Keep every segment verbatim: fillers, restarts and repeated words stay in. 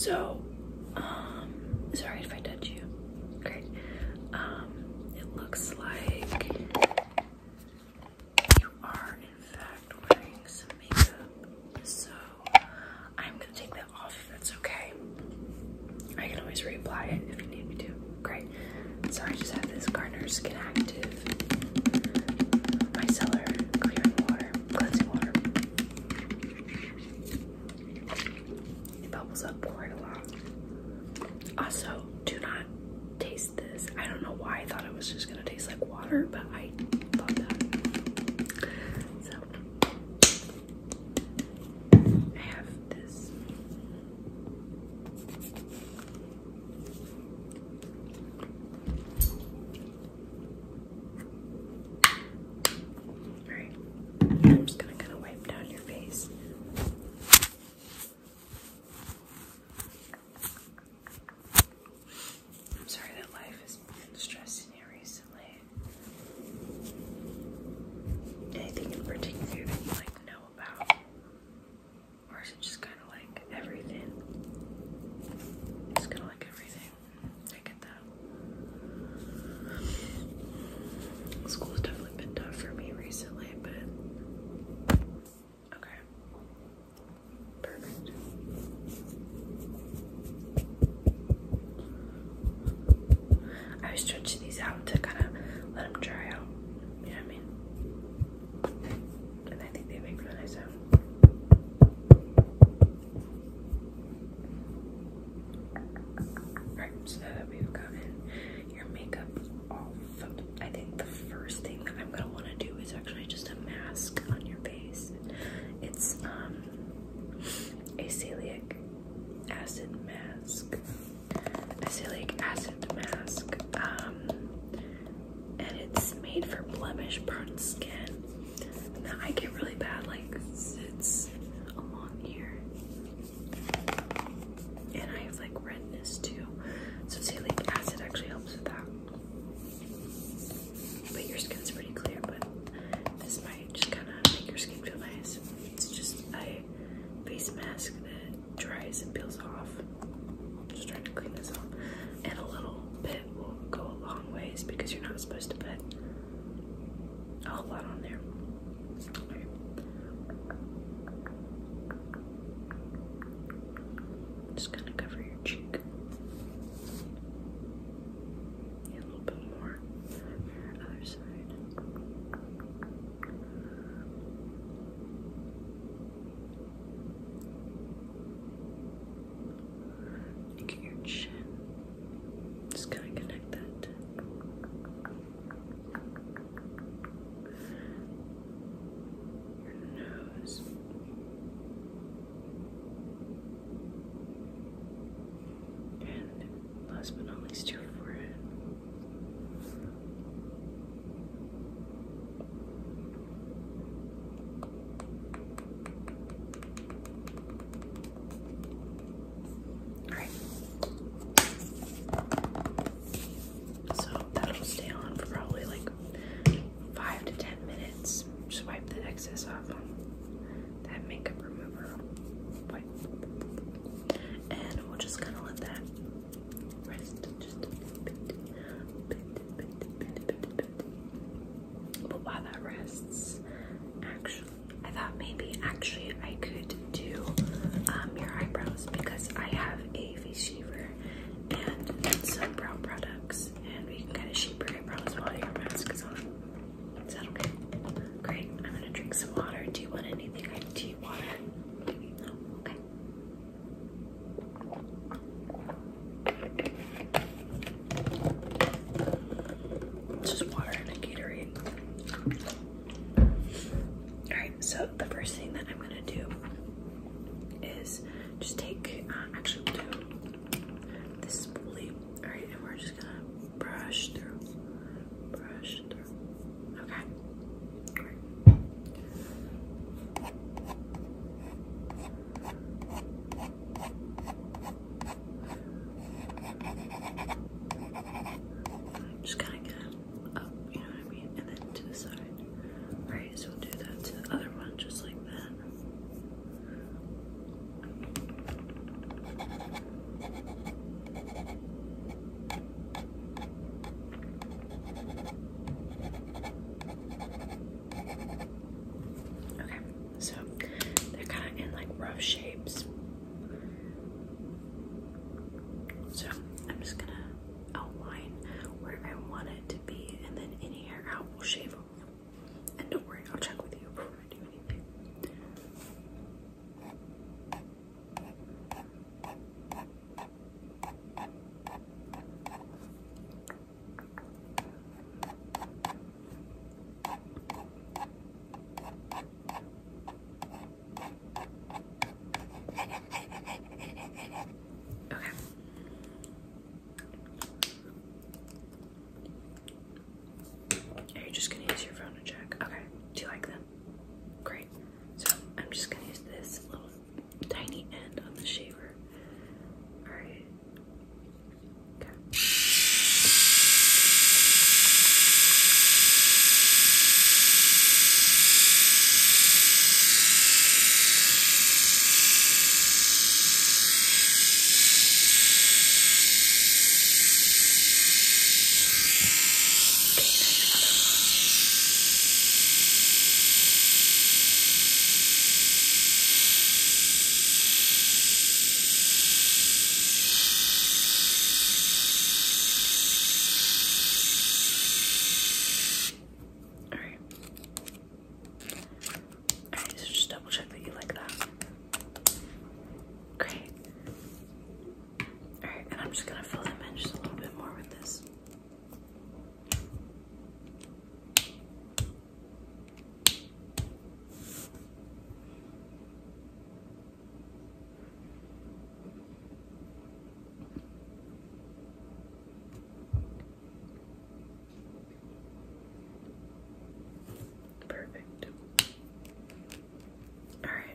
So, um, sorry if I touch you. Great. Um, it looks like you are in fact wearing some makeup. So I'm gonna take that off if that's okay. I can always reapply it if you need me to. Great. So I just have this Garnier Skin Active micellar clearing water, cleansing water. It bubbles up quite a lot. Also, do not taste this. I don't know why I thought it was just gonna taste like water, but I thought that. So I have this. Alright. I'm just gonna kind of wipe down your face. I'm sorry that life has been stressing you recently. Anything in particular that you like to know about? Or is it just kind of like everything? Just kind of like everything. I get that. School's definitely been tough for me recently, but okay. Perfect. I was stretching these out to kind of let them dry out. You know what I mean? And I think they make really nice sound. Alright, so now that we've gotten your makeup off, I think the first thing that I'm gonna want to do is actually just a mask on your face. It's um a salicylic acid mask. A salicylic acid mask. Um and it's made for blemish prone skin. Now I get really bad like zits along here. And I have like redness too. So salicylic acid actually helps with that. But your skin's pretty clear, but this might just kind of make your skin feel nice. It's just a face mask that dries and peels off. Just trying to clean this off. And a little bit will go a long ways because you're not supposed to put a whole lot on there. Okay. Just gonna cover your cheek. And a little bit more on your other side. Look at your chin. Just gonna connect that. Your nose. And last but not least, your forehead. Alright. So that'll stay on for probably like five to ten minutes. Just wipe the excess off on that makeup remover. Wipe. And we'll just kind of let that rest just a bit, bit, bit, bit, bit, bit, bit. But while that rests, actually, I thought maybe actually I could do um, your eyebrows because I have a face shaver and some brow products, and we can kind of shape your eyebrows while your mask is on. Is that okay? Great. I'm gonna drink some water. Do you want anything? I have tea, water. No? Okay. It's just water and a Gatorade. Alright, so the first thing that I'm gonna do is just take, uh, actually we'll do this spoolie. Alright, and we're just gonna brush through, brush through. Okay, great. Just kind of get it up, you know what I mean, and then to the side. Alright, so we'll do that to the other one, just like that.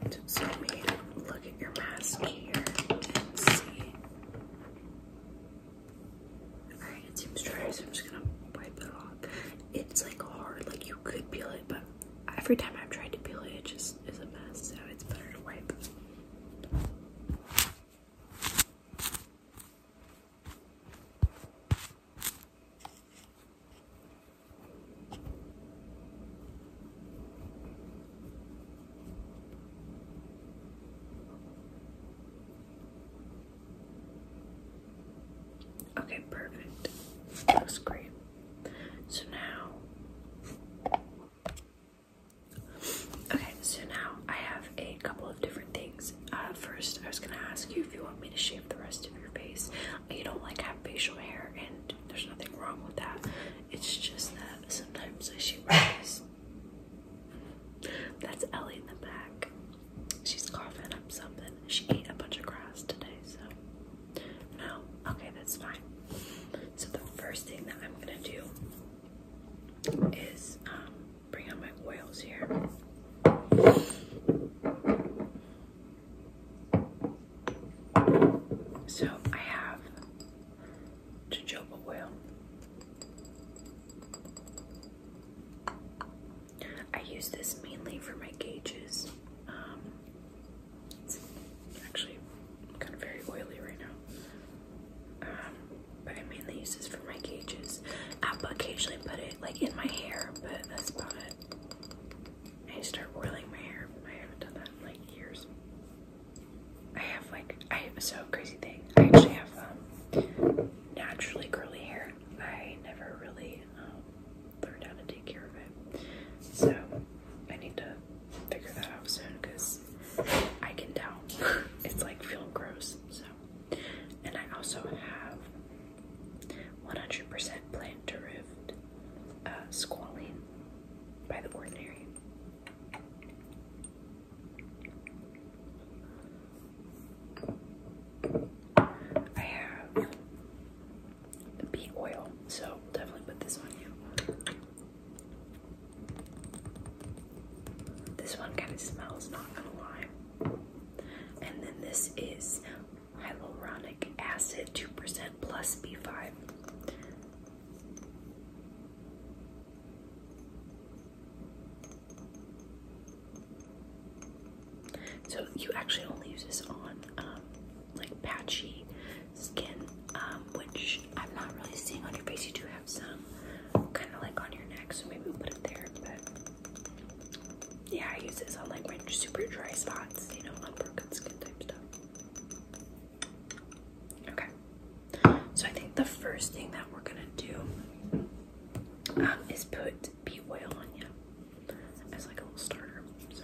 Perfect. So let me look at your mask here and see. Alright, it seems dry, so I'm just gonna wipe it off. It's like hard, like you could peel it, but every time I've tried to peel it, it just is a mess, so it's better to wipe. Okay, perfect. Looks great. So now, okay, so now I have a couple of different things. Uh, first, I was gonna ask you if you want me to shave the rest of your face. You don't like have facial hair, and there's nothing wrong with that. It's just that sometimes I shave my face. That's Ellie in the back. She's coughing up something. She ate a bunch of grass today, so no. Okay, that's fine. So the first thing that I'm gonna do is um, bring out my oils here. So I have jojoba oil. I use this mainly for my gauges. Um, it's actually kind of very oily right now. Um, but I mainly use this for my gauges. I'll occasionally put it like in my hair, but that's about it. I need to start oiling my hair. I haven't done that in like years. I have like, I have a so crazy thing. I actually have um, naturally curly hair. I never really um, learned how to take care of it. So I need to figure that out soon because I can tell it's like feeling gross. So, and I also have one hundred percent plant derived uh, squalene by The Ordinary. I have beet oil, so definitely put this on you. This one kind of smells, not gonna lie. And then this is hyaluronic acid, two percent plus B five. So you actually only use this on um, like patchy skin, um, which I'm not really seeing on your face. You do have some kind of like on your neck, so maybe we'll put it there. But yeah, I use this on like my super dry spots, you know, unbroken skin type stuff. Okay, so I think the first thing that we're gonna do um, is put beet oil on you as like a little starter. So.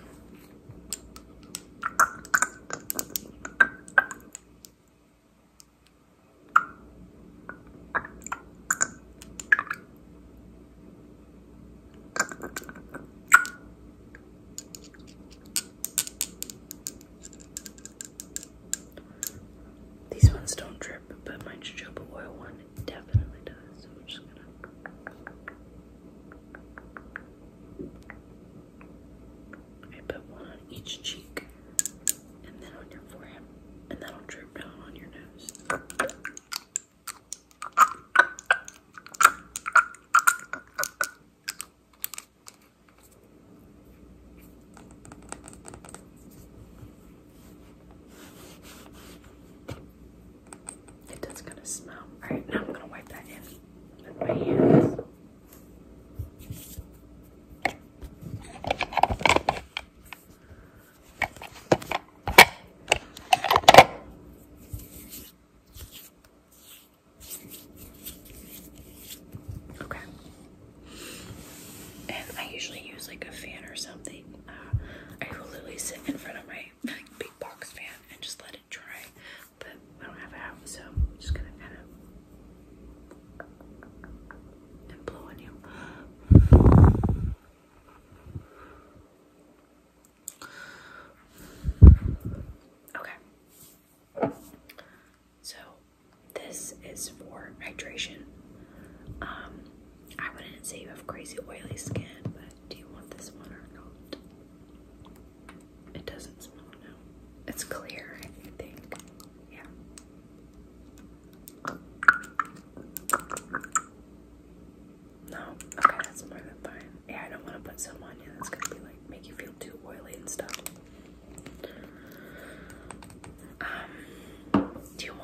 These ones don't drip, but my jojoba oil one definitely does. So I'm just gonna. I put one on each cheek, and then on your forehead, and that'll drip down on your nose. It does kind of smell. Alright, now I'm gonna wipe that in with my hands.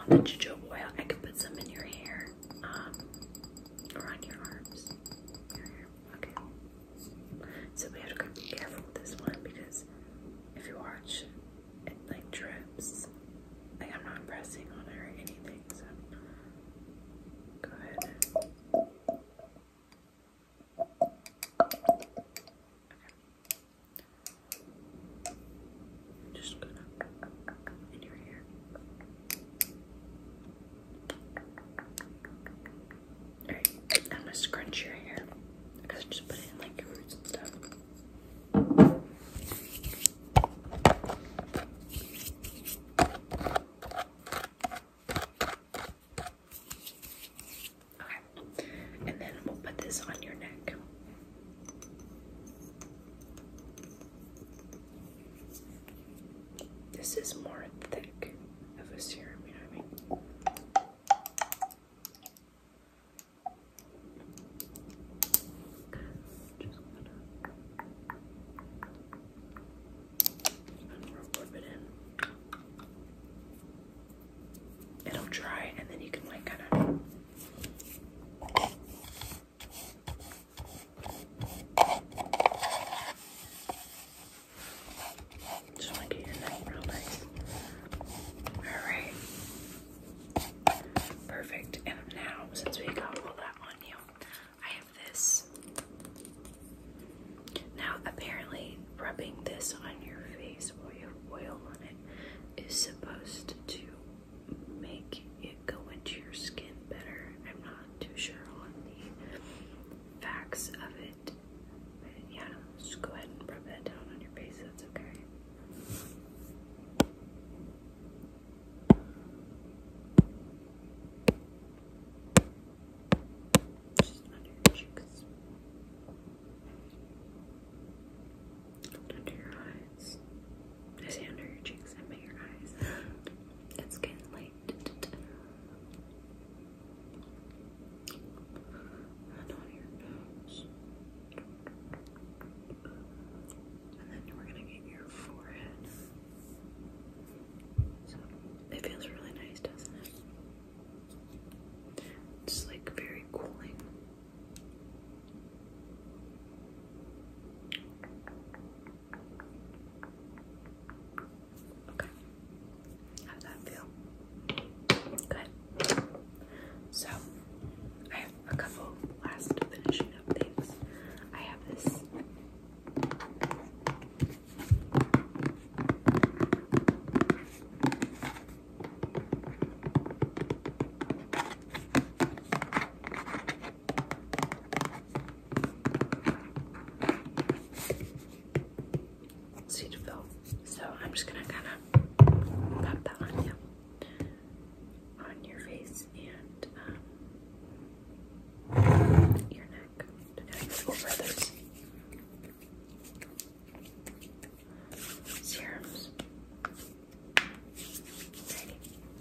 want the jojoba oil, I could put some in your hair, um, or on your arms. Your hair. Okay. So we have to be careful with this one because if you watch, it like drips. Like I'm not pressing on it or anything, so go ahead. Just gonna in your hair. Alright, I'm gonna scrunch your hair because I just put it in like your roots and stuff. Okay, and then we'll put this on your neck. This is more thick of a serum, you know what I mean? Just gonna rub it in. It'll dry and then you can like kind of just want to get your neck real nice. Alright. Perfect. And now, since we got all that on you, I have this. Now, apparently, rubbing this on your face while you have oil on it is supposed to make it go into your skin better. I'm not too sure on the facts of it. But yeah, just go ahead and rub that down on your face. That's okay. Just under your cheeks. Under your eyes. I say under your cheeks, I meant your eyes. It's getting late. And on your nose. And then we're gonna get your forehead. So it feels really nice, doesn't it? It's like very cooling. Okay. How does that feel? Good. So I have a couple last finishing up things. I have this. Cetaphil. So I'm just gonna kind of pop that on you, on your face and um, your neck. To kind of go over those serums. Ready?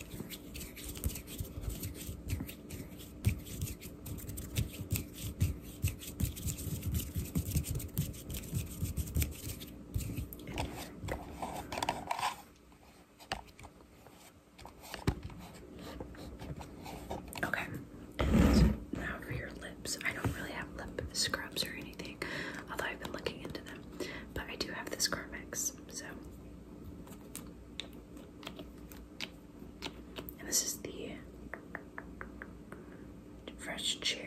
Okay, and now for your lips. I don't really have lip scrubs or anything, although I've been looking into them, but I do have this Carmex, so. And this is the Fresh Cherry.